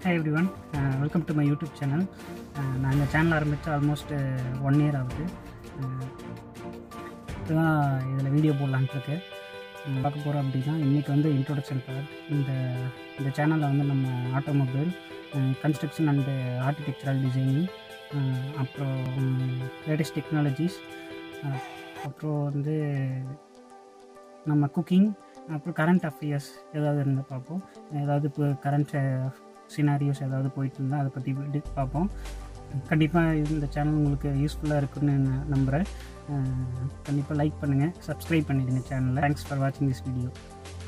Hi everyone, welcome to my YouTube channel. நான் இந்த channel ஆரம்பித்து ஆல்மோஸ்ட் 1 year ஆகுது. இப்போ தான் இதில் வீடியோ போடலான்ட்டு இருக்கு. பார்க்க போகிறோம் அப்படின்னா இன்றைக்கி வந்து இன்ட்ரோடக்ஷன் பார்ட். இந்த சேனலில் வந்து நம்ம automobile, construction and architectural designing, அப்புறம் லேட்டஸ்ட் டெக்னாலஜிஸ், அப்புறம் வந்து நம்ம குக்கிங், அப்புறம் கரண்ட் அஃபேர்ஸ் ஏதாவது இருந்தால் பார்ப்போம். ஏதாவது இப்போ கரண்ட் சினாரியோஸ் ஏதாவது போயிட்டு இருந்தால் அதை பற்றி பார்ப்போம். கண்டிப்பாக இந்த சேனல் உங்களுக்கு யூஸ்ஃபுல்லாக இருக்குன்னு நான் நம்புகிறேன். கண்டிப்பாக லைக் பண்ணுங்கள், சப்ஸ்கிரைப் பண்ணிவிடுங்க சேனலை. தேங்க்ஸ் ஃபார் வாட்சிங் திஸ் வீடியோ.